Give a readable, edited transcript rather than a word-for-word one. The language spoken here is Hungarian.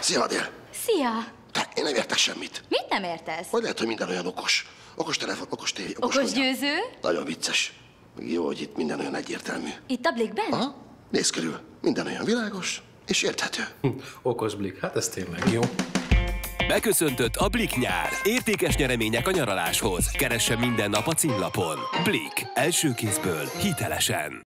Szia, Adél! Szia! Én nem értek semmit. Mit nem értesz? Vagy lehet, hogy minden olyan okos. Okos telefon, okos tévé, Okos győző? Nagyon vicces. Jó, hogy itt minden olyan egyértelmű. Itt a Blikben? Aha, nézz körül. Minden olyan világos és érthető. Okos Blik, hát ez tényleg jó. Beköszöntött a Blik nyár. Értékes nyeremények a nyaraláshoz. Keresse minden nap a címlapon. Blik. Első kézből hitelesen.